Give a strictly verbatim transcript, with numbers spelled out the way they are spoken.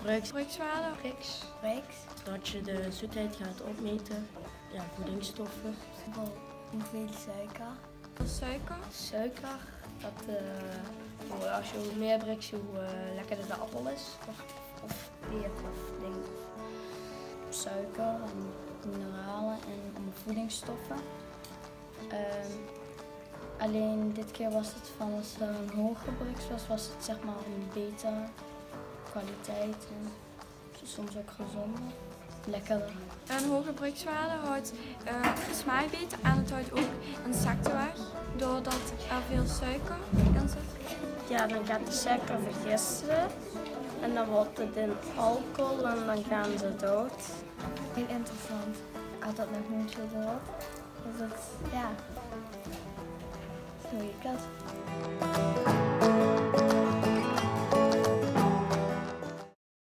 Brix. Brixwaarde. Brix. Brix. Dat je de zoetheid gaat opmeten. Ja, voedingsstoffen. Hoeveel suiker. Suiker. Suiker. Dat uh, als je hoe meer Brix, hoe uh, lekkerder de appel is. Of, of peer of ding. Suiker en mineralen en voedingsstoffen. Uh, alleen dit keer was het van als er een hoge Brix was, was het zeg maar een beter kwaliteit en soms ook gezonder, lekkerder. Een hoge Brixwaarde houdt uh, de smaak beter en het houdt ook insecten weg, doordat er veel suiker in zit. Ja, dan gaat de suiker vergisten en dan wordt het in alcohol en dan gaan ze dood. Heel interessant. Ik had dat nog nooit zo gehoord. Dus het, ja, hoe je dat.